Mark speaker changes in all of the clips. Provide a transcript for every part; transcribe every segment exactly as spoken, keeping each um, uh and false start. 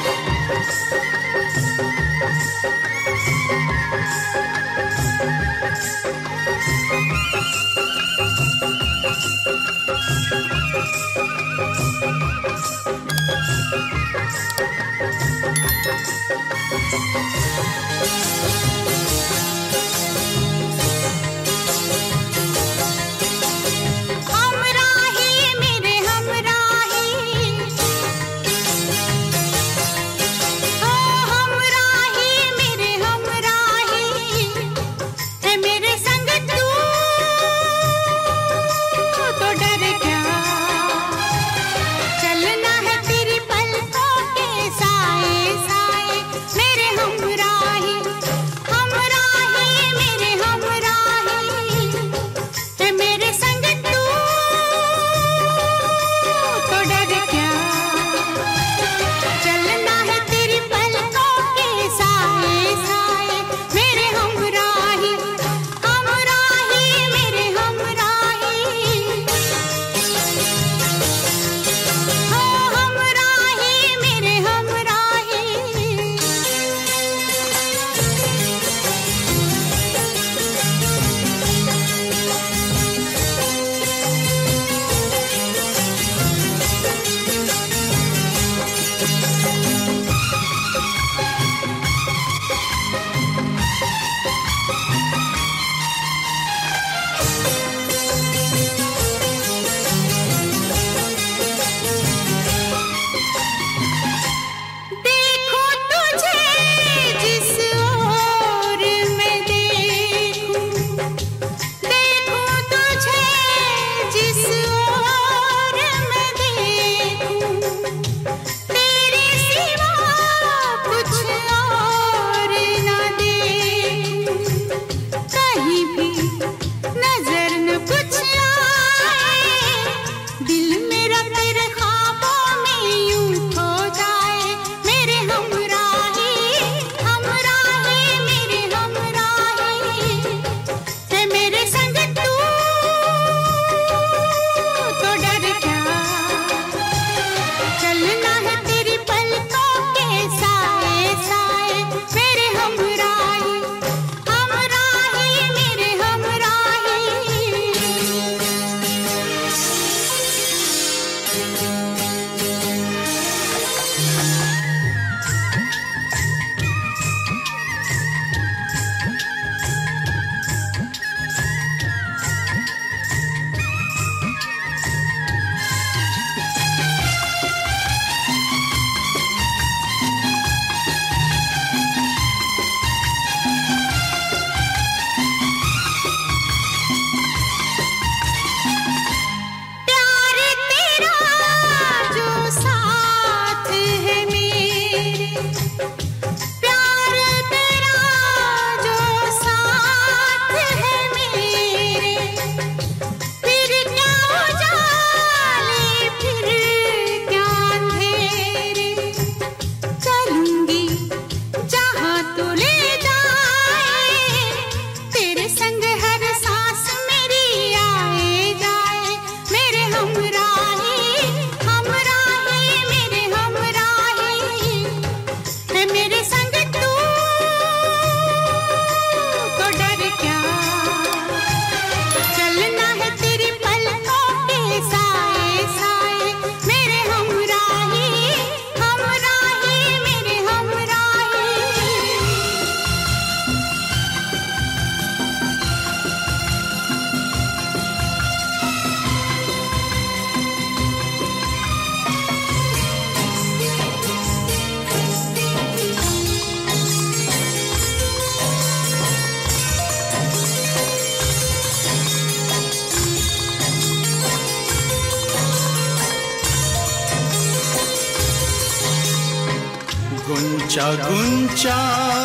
Speaker 1: गुंचा गुंचा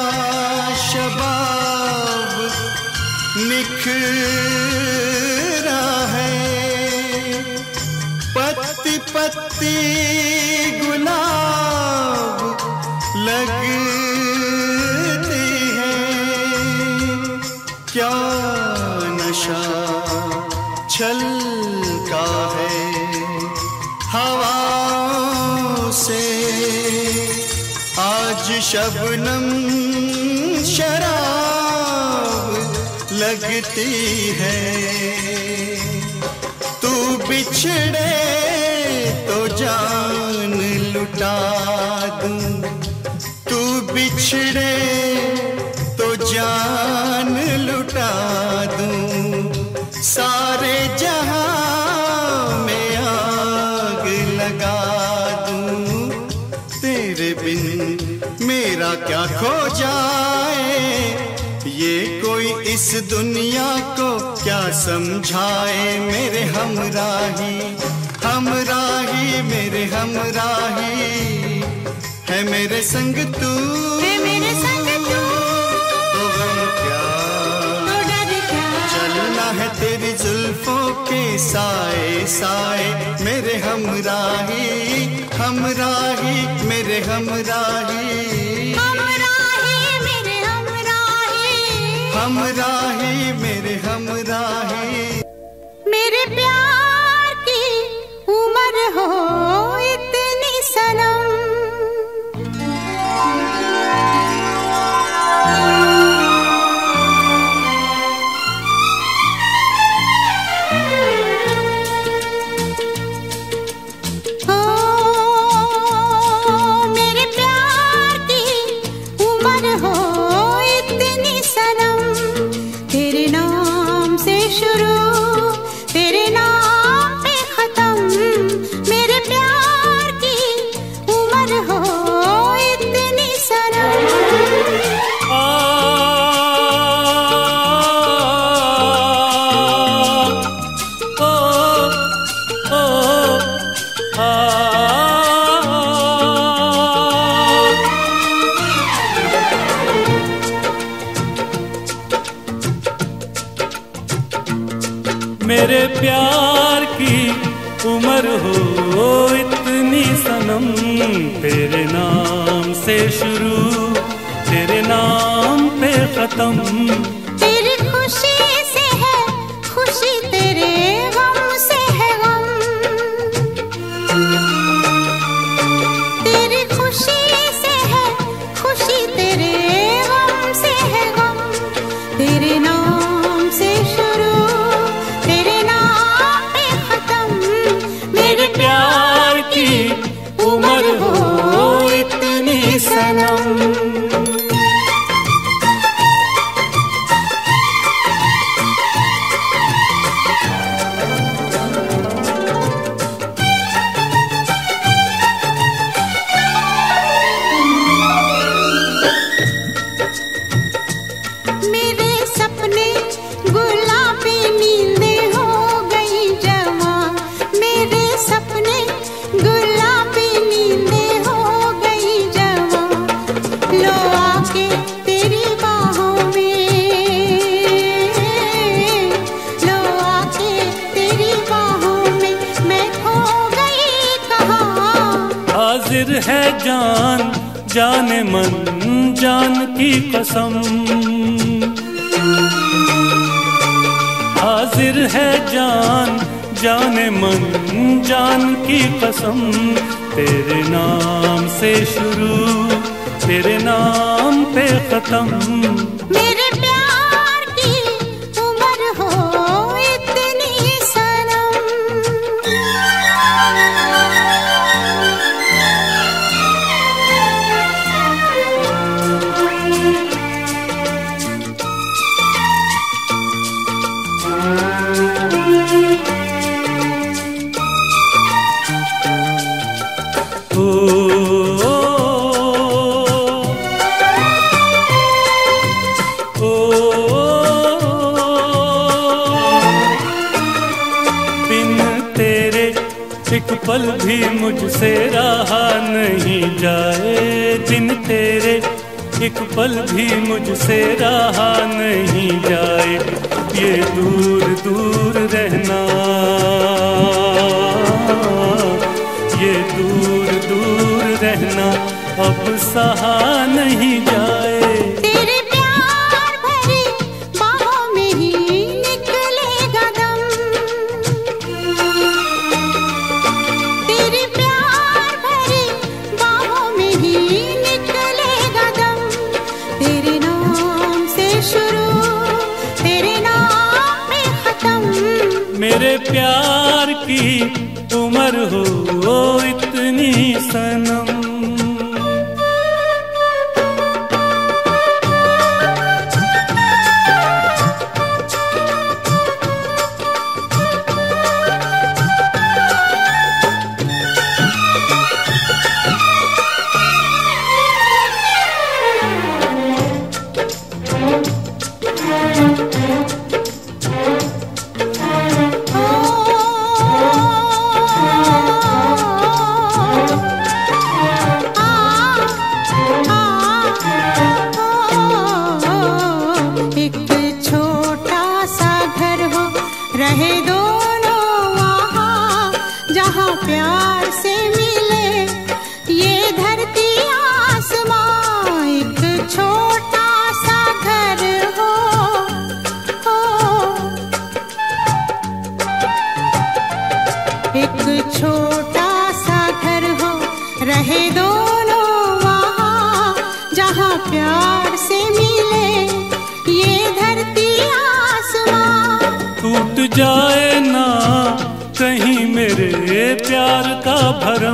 Speaker 1: शबाब निखरा है, पत्ती पत्ती गुलाब लगती है। क्या नशा छलका है हवाओं से, आज शबनम शराब लगती है, तू बिछड़े तो जान लुटा दूं, तू बिछड़े तो जान लुटा दूं, सारे जहां में आग लगा दूं, तेरे बिन मेरा क्या खो जाए, ये कोई इस दुनिया को क्या समझाए। मेरे हमराही हमराही मेरे हमराही, है मेरे संग तू,
Speaker 2: है मेरे संग तू,
Speaker 1: तो गम क्या,
Speaker 2: तो डर क्या,
Speaker 1: चलना है तेरी जुल्फों के साए साए। मेरे हमराही हमराही मेरे हमराही,
Speaker 2: हमराही मेरे हमराही,
Speaker 1: हमराही मेरे हमराही।
Speaker 2: मेरे प्यार की उम्र हो इतनी सनम,
Speaker 3: मेरे प्यार की उम्र हो इतनी सनम, तेरे नाम से शुरू तेरे नाम पे खत्म।
Speaker 2: तेरी खुशी से है खुशी, तेरे गम से है गम, तेरी खुशी से है खुशी, तेरे गम से है गम, तेरे नाम से शुरू तेरे नाम पे खत्म।
Speaker 3: मेरे प्यार की उम्र हो इतनी सनम। हाजिर है जान जाने मन जान की कसम, हाजिर है जान जाने मन जान की कसम। तेरे नाम से शुरू तेरे नाम पे खत्म।
Speaker 2: मेरे प्यार की उम्र हो इतनी सनम,
Speaker 3: एक पल भी मुझसे रहा नहीं जाए, दिन तेरे एक पल भी मुझसे रहा नहीं जाए। ये दूर दूर रहना, ये दूर दूर रहना अब सहा नहीं जाए।
Speaker 2: तेरे प्यार भरी बाहों में ही निकलेगा दम,
Speaker 3: मेरे प्यार की उम्र हो इतनी सनम।
Speaker 2: रहे दोनों वहाँ जहाँ प्यार से मिले ये धरती आसमां। एक छोटा सा घर हो, हो एक छोटा सा घर हो, रहे दोनों वहाँ जहाँ प्यार से मिले ये धरती आसमां।
Speaker 3: टूट जाए ना कहीं मेरे प्यार का भरम,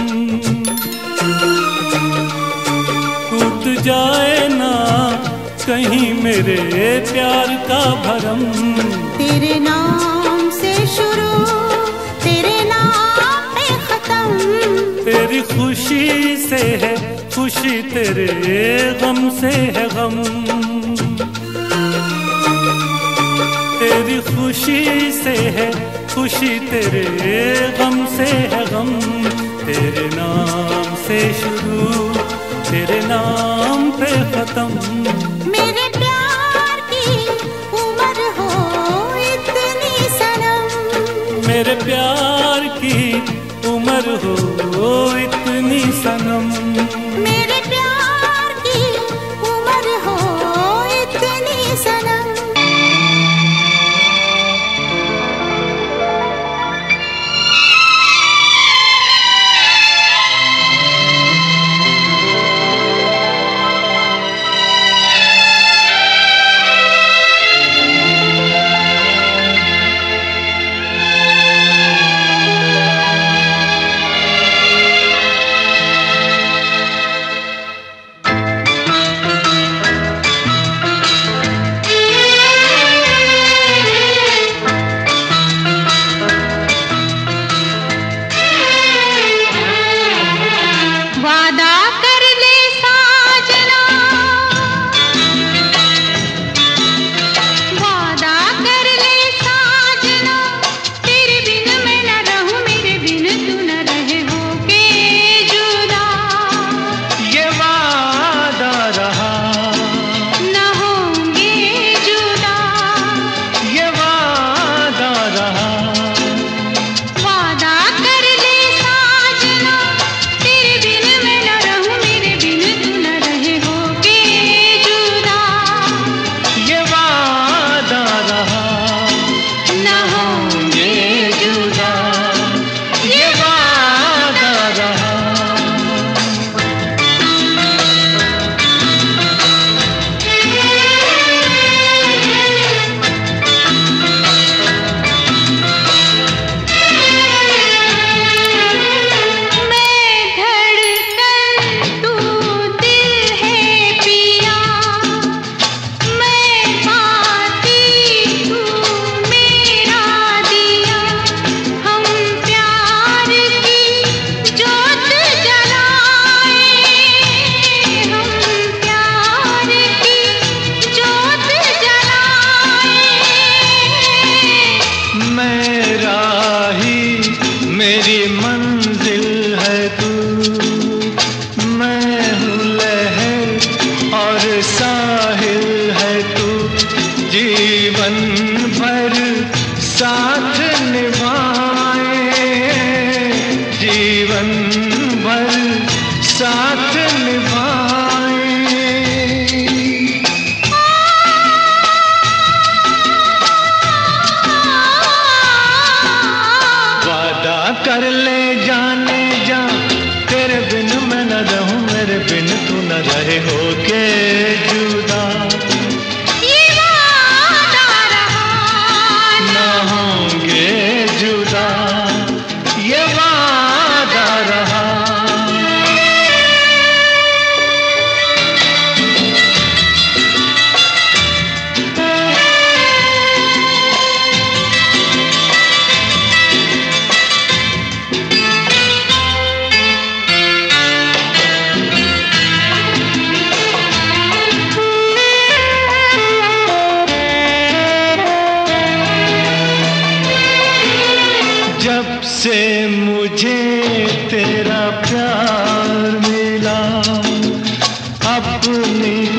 Speaker 3: टूट जाए ना कहीं मेरे प्यार का भरम।
Speaker 2: तेरे नाम से शुरू तेरे नाम पे खत्म,
Speaker 3: तेरी खुशी से है खुशी तेरे गम से है गम। तेरी खुशी से है खुशी तेरे गम से है गम। तेरे नाम से शुरू तेरे नाम पे खत्म।
Speaker 2: मेरे प्यार की उम्र हो इतनी सनम,
Speaker 3: मेरे प्यार की उम्र हो इतनी सनम।
Speaker 2: मेरे प्यार की उम्र हो इतनी सनम।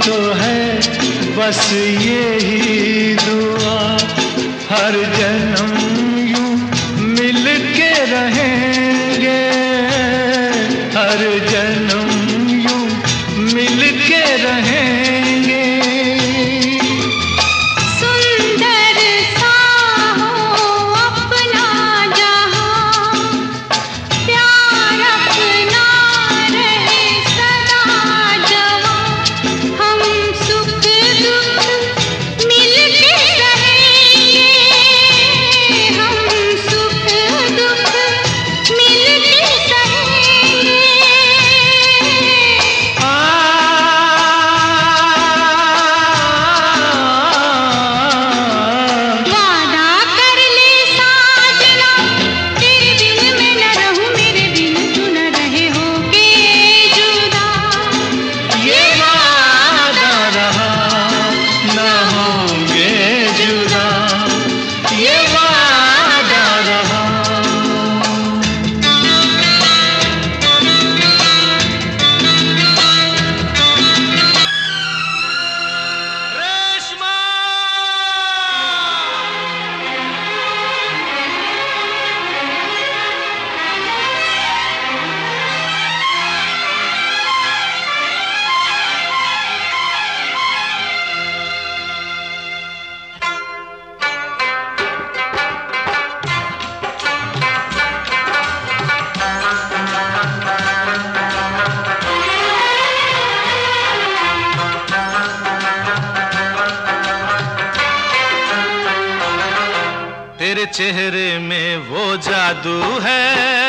Speaker 4: तो है बस यही दुआ, हर जन्म यूं मिल के रहेंगे, हर जन्म यूं मिल के रहेंगे।
Speaker 5: तेरे चेहरे में वो जादू है,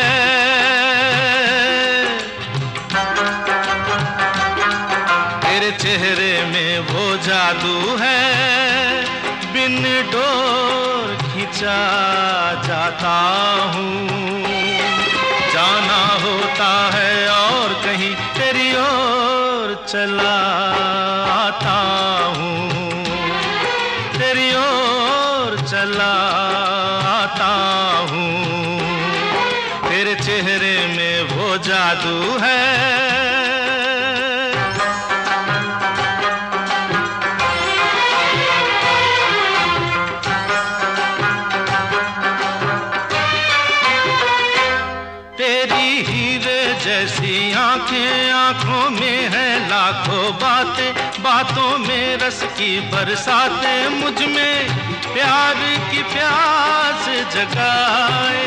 Speaker 5: तेरे चेहरे में वो जादू है, बिन डोर खिंचा जाता हूँ, जाना होता है और कहीं तेरी ओर चला आता हूँ, तेरी ओर चला आता हूँ। तेरे चेहरे में वो जादू है। तेरी हीरे जैसी आंखें, आंखों में है लाखों बातें, बातों में रस की बरसातें, मुझ में प्यार की प्यास जगाए।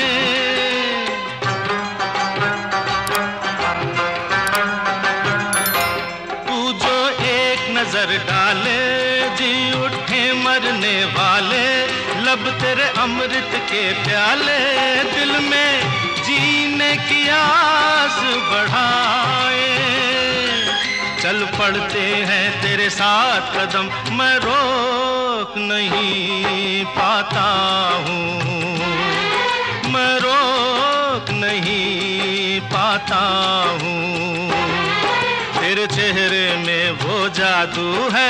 Speaker 5: तू जो एक नजर डाले जी उठे मरने वाले, लब तेरे अमृत के प्याले, दिल में जीने की आस बढ़ाए। चल पड़ते हैं तेरे साथ कदम, मैं रोक नहीं पाता हूँ, मैं रोक नहीं पाता हूँ। तेरे चेहरे में वो जादू है।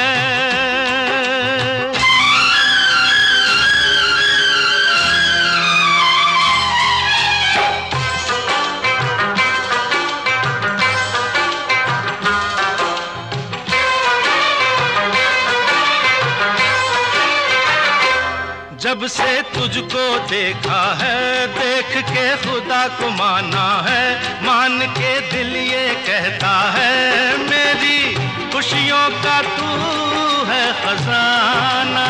Speaker 5: जब से तुझको देखा है, देख के खुदा को माना है, मान के दिल ये कहता है, मेरी खुशियों का तू है खजाना।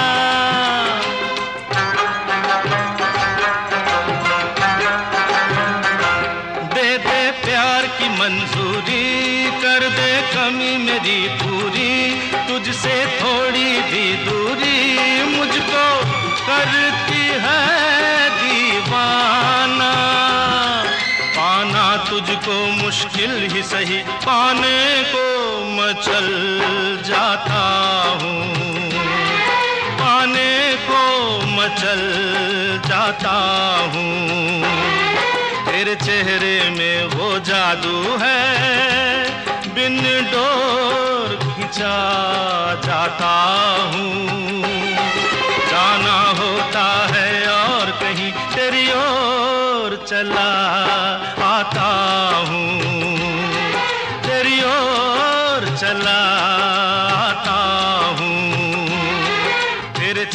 Speaker 5: दे दे प्यार की मंजूरी, कर दे कमी मेरी पूरी, तुझसे थोड़ी भी दूरी मुझको करती है दीवाना। पाना तुझको मुश्किल ही सही, पाने को मचल जाता हूँ, पाने को मचल जाता हूँ। तेरे चेहरे में वो जादू है, बिन डोर खिंचा जाता हूँ, जाना होता है और कहीं तेरी ओर चला आता हूँ, तेरी ओर चला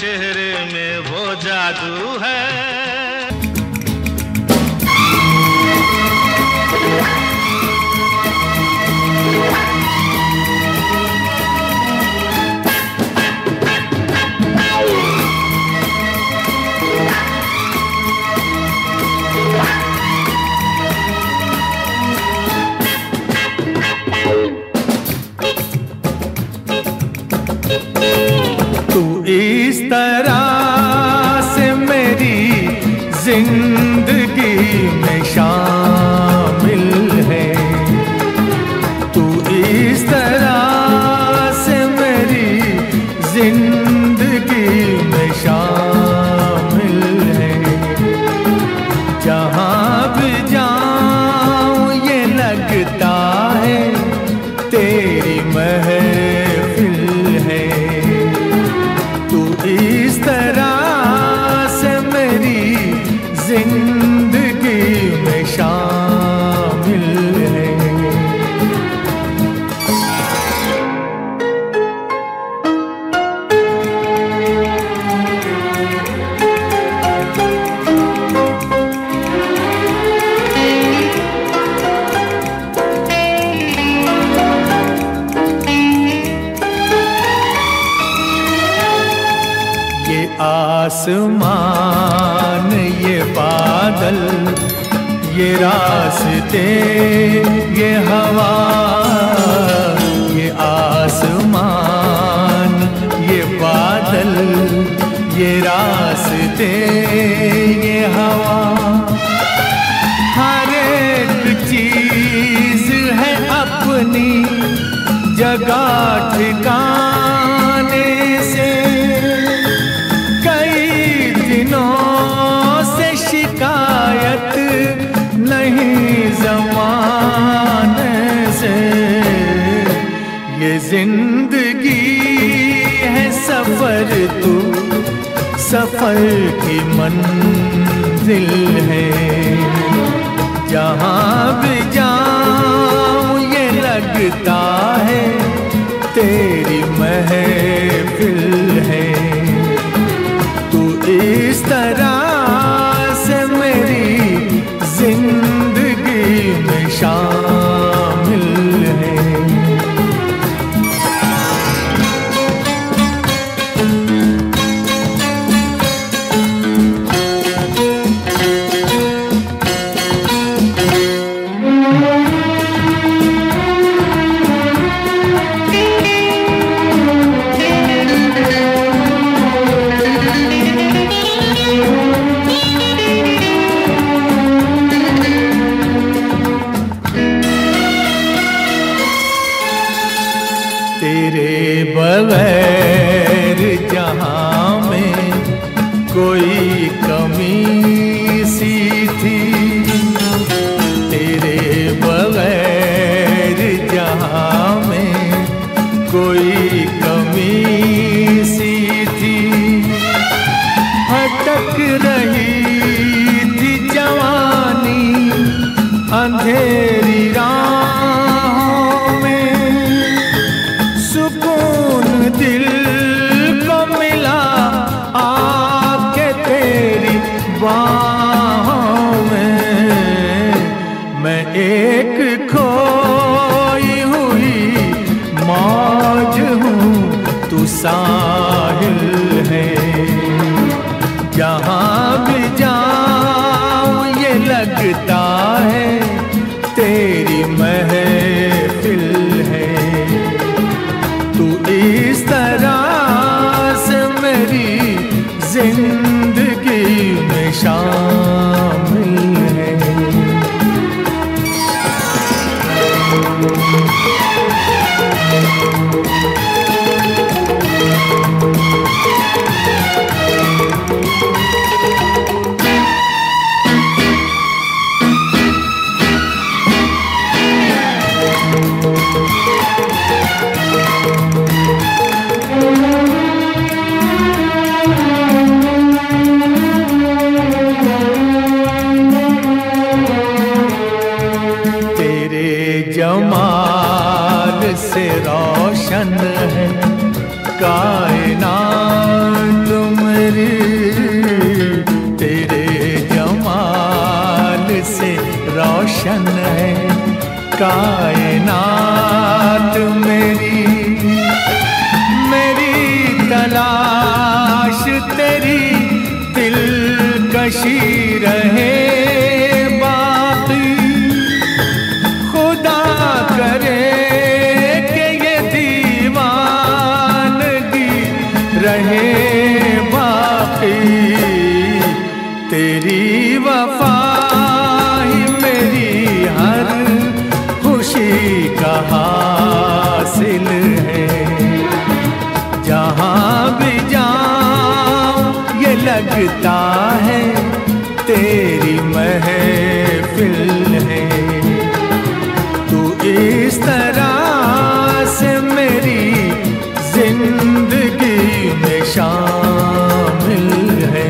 Speaker 5: चेहरे में वो जादू है।
Speaker 4: तू इस तरह से मेरी जिंदगी में शामिल है, तू इस तरह से मेरी जिंदगी में शामिल है। जहाँ भी जाऊँ ये लगता है तेरी महफिल है। तू इस तरह से मेरी जिंदगी में शामिल है। ये आसमान, ये बादल, ये रास्ते, ये हवा, ये आसमान, ये बादल, ये रास्ते, ये हवा, हर एक चीज है अपनी जगह ठिकाने से। से शिकायत नहीं ज़माने से। ये जिंदगी है सफर, तू सफर की मंजिल है। जहाँ भी जाऊँ ये लगता है तेरी महफिल है। तू इस तरह से मेरी जिंदगी में शामिल है। तेरे बगैर जहाँ में कोई कमी सी थी, तेरे बगैर जहाँ में कोई कमी सी थी। भटक रही थी जवानी अंधेरी राहों में, सुकून दिल को मिला आके तेरी बाहों में। मैं एक खोई हुई मौज हूँ, तू साहिल है। जहाँ भी जाऊँ ये लगता है तेरी महफिल है। तू इस तरह से मेरी जिंदगी में शामिल है। जमाल से रोशन है कायनात मेरी तेरे जमाल से रोशन है कायनात मेरी। मेरी तलाश तेरी दिलकशी रहे बाकी। खुदा करे कि ये दीवानगी रहे बाकी। तेरी वफा ही मेरी हर खुशी का हासिल है। जहाँ भी जाऊं ये लगता है तेरी महफिल है। तू इस तरह से मेरी जिंदगी में शामिल है।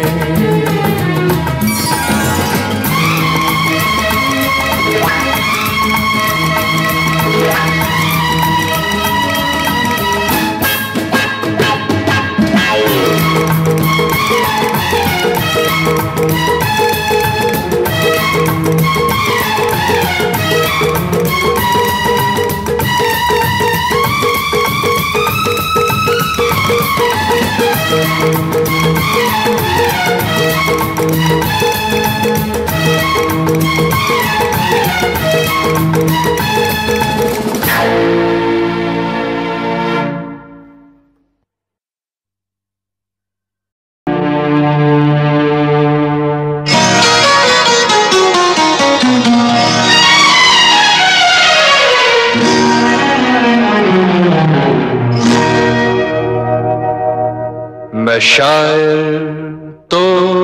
Speaker 6: मैं शायर तो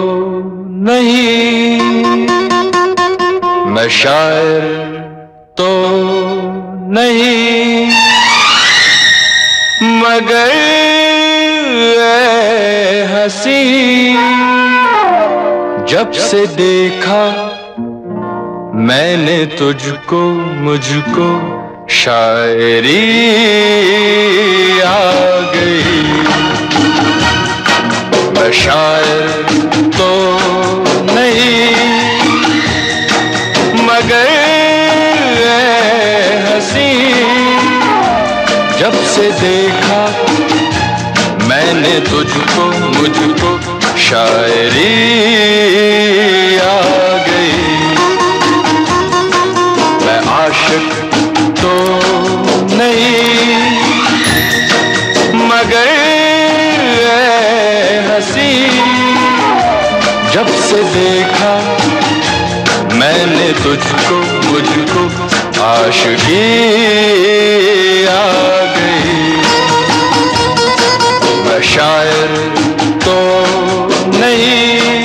Speaker 6: नहीं, मैं शायर तो नहीं, मगर ऐ हंसी जब से देखा मैंने तुझको, मुझको शायरी आ गई। मैं शायर तो नहीं, मगर ऐ हंसी जब से देखा मैंने तुझको, मुझको शायरी आ गई। मैं आशिक तो नहीं, मगर हंसी जब से देखा मैंने तुझको, मुझको आशिकी आ गई। मैं शायर तो नहीं,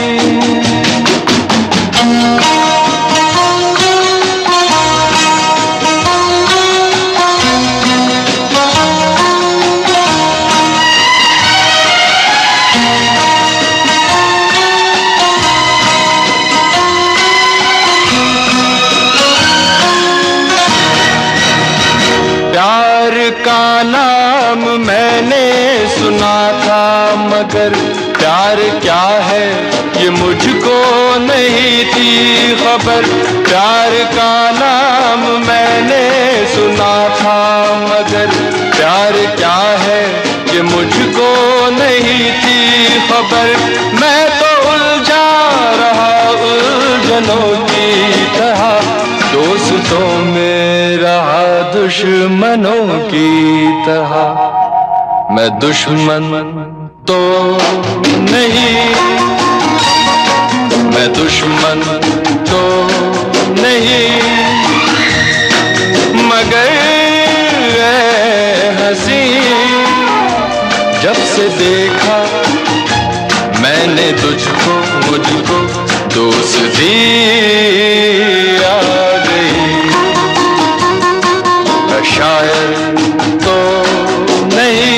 Speaker 6: प्यार का नाम मैंने सुना था, मगर प्यार क्या है ये मुझको नहीं थी खबर। प्यार का नाम मैंने सुना था, मगर प्यार क्या है ये मुझको नहीं थी खबर। मैं तो उलझा रहा उलझनों की तरह, दोस्तों में रहा दुश्मनों की तरह। मैं दुश्मन तो नहीं, मैं दुश्मन तो नहीं, मगर ऐ हंसी जब से देखा मैंने तुझको, मुझको दोस्ती आ गई। मैं शायर तो नहीं,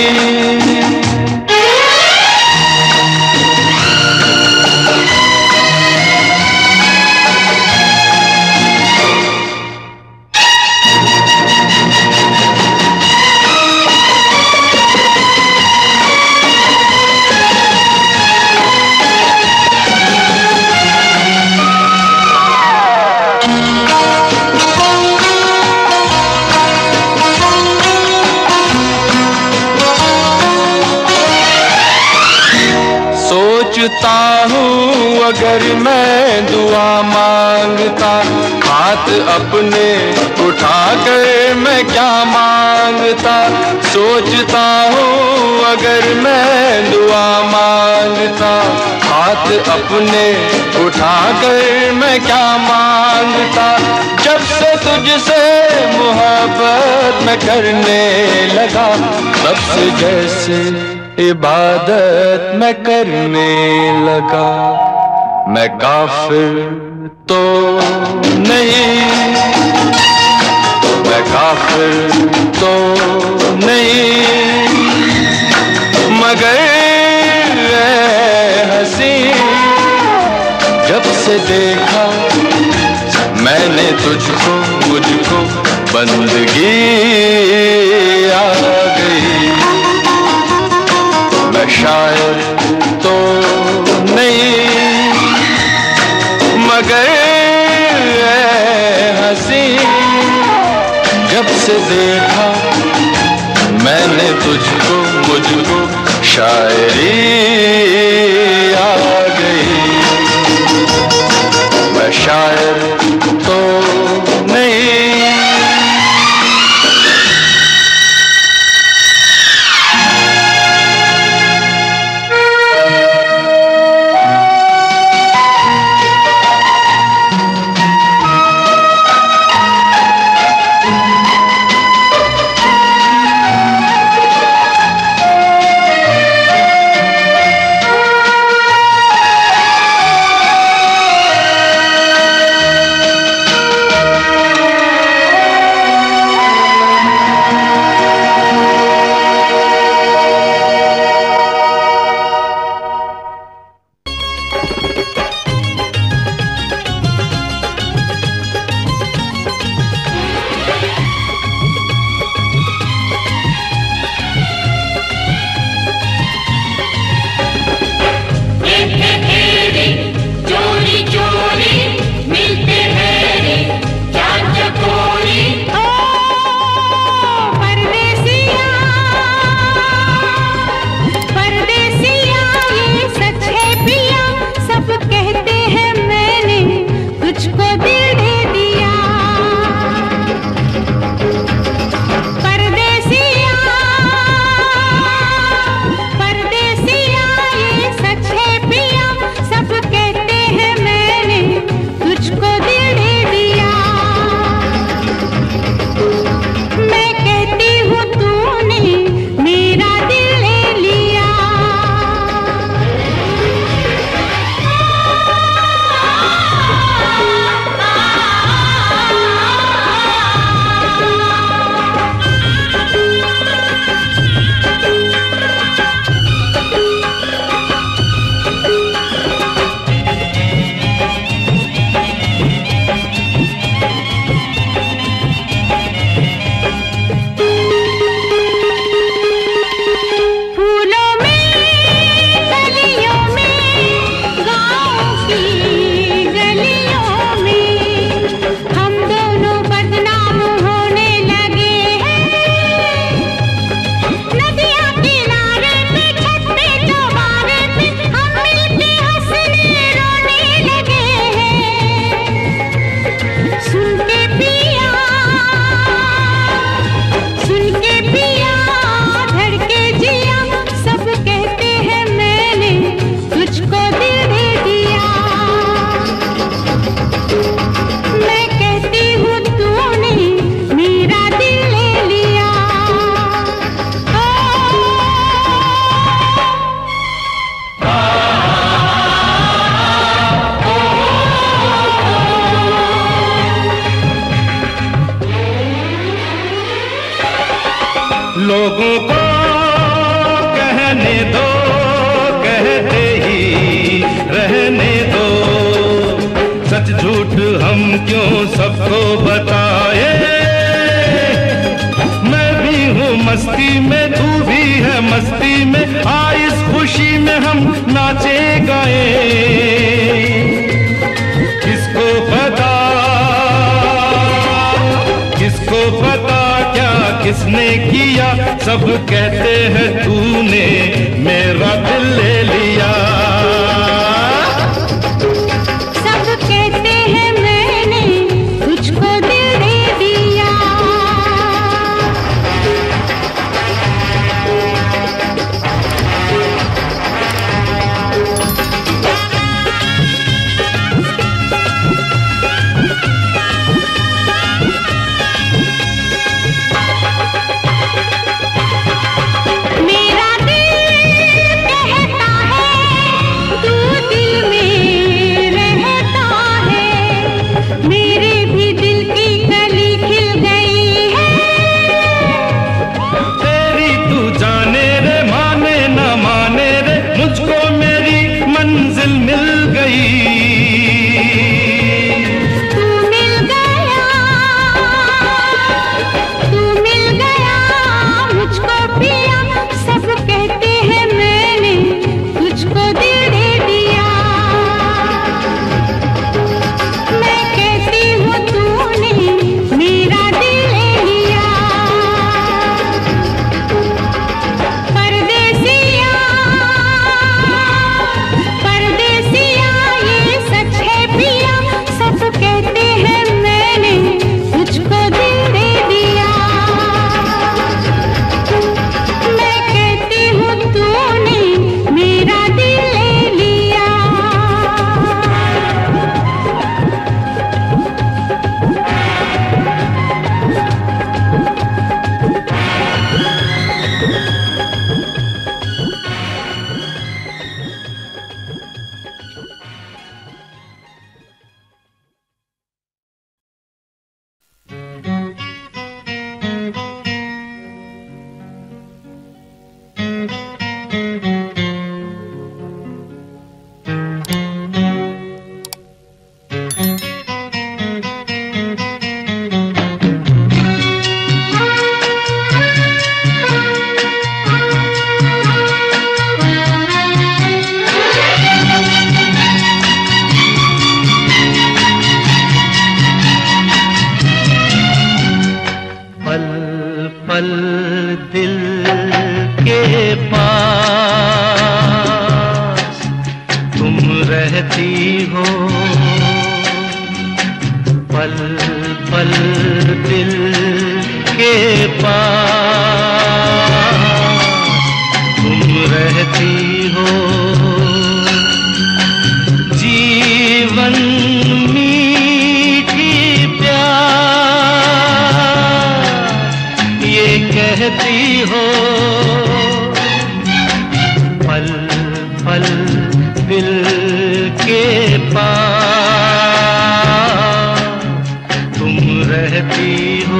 Speaker 6: सोचता हूँ अगर मैं दुआ मांगता, हाथ अपने उठा कर मैं क्या मांगता। सोचता हूँ अगर मैं दुआ मांगता, हाथ अपने उठा कर मैं क्या मांगता। जब से तुझसे मोहब्बत मैं करने लगा, तब से जैसे इबादत मैं करने लगा। मैं काफिर तो नहीं, मैं काफिर तो नहीं, मगर हंसी जब से देखा मैंने तुझको, मुझको बंदगी आ गई। मैं शायर तो नहीं, मगर हंसी जब से देखा मैंने तुझको, मुझको शायरी आ गई। मैं शायर तो नहीं।
Speaker 5: लोगों को कहने दो, कहते ही रहने दो, सच झूठ हम क्यों सबको बताए। मैं भी हूँ मस्ती में, तू भी है मस्ती में, आ इस खुशी में हम नाचे गाए। किसको पता, किसको पता क्या किसने किया, सब कहते हैं तूने मेरा दिल ले लिया। दिल के पास तुम रहती हो, पल पल दिल के पास तुम रहती हो। जीवन मीठी प्यास ये कहती हो, पल पल दिल के पास तुम रहती हो।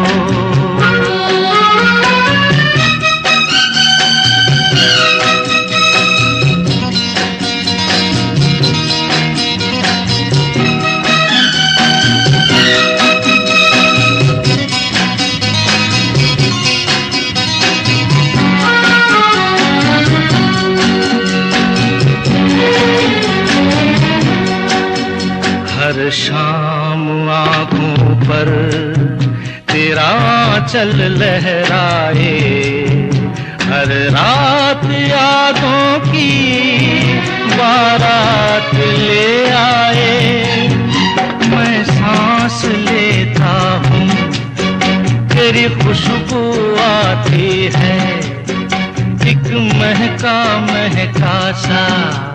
Speaker 5: हर शाम आँखों पर तेरा आंचल लहराए, हर रात यादों की बारात ले आए। मैं सांस लेता हूँ तेरी खुशबू आती है, एक महका महका सा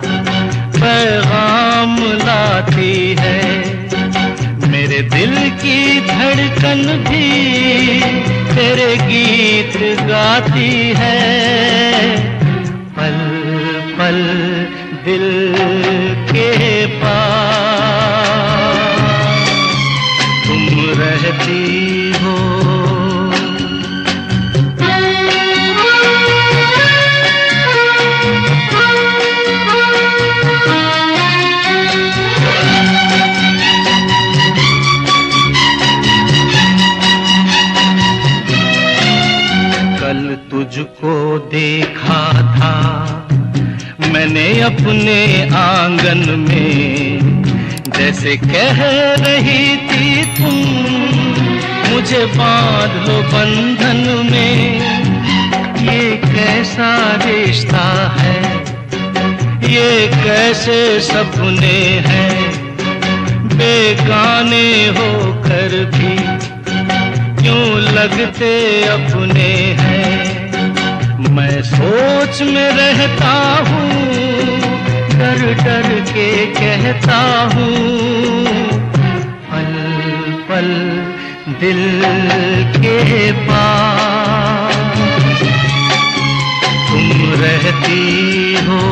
Speaker 5: पैगाम लाती है। मेरे दिल की धड़कन भी तेरे गीत गाती है, पल पल दिल के पास तुम रहती हो। तुझको देखा था मैंने अपने आंगन में, जैसे कह रही थी तुम मुझे बांध लो बंधन में। ये कैसा रिश्ता है, ये कैसे सपने हैं, बेगाने होकर भी क्यों लगते अपने हैं। मैं सोच में रहता हूँ, डर डर के कहता हूँ, पल पल दिल के पास तुम रहती हो।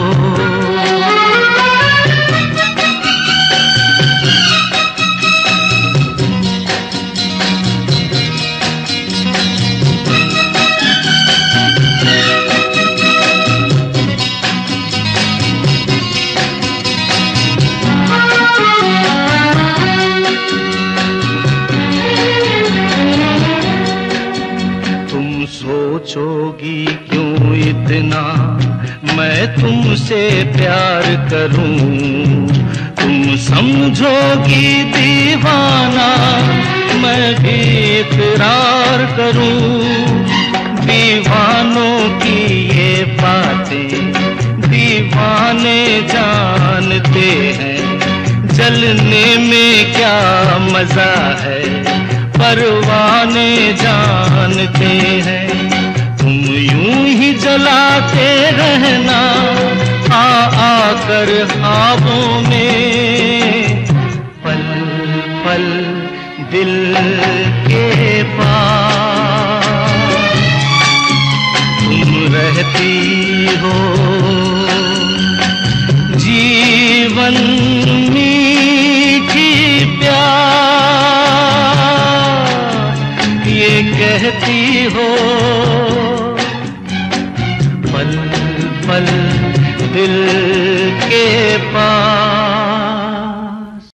Speaker 5: सोचोगी क्यों इतना मैं तुमसे प्यार करूं, तुम समझोगी दीवाना मैं भी इकरार करूं। दीवानों की ये बातें दीवाने जानते हैं, जलने में क्या मजा है परवाने जानते हैं। तुम यूं ही जलाते रहना आ आकर ख्वाबों में, पल पल दिल के पास तुम रहती हो। जीवन मीठी प्यार ये कहती हो, पल पल दिल के पास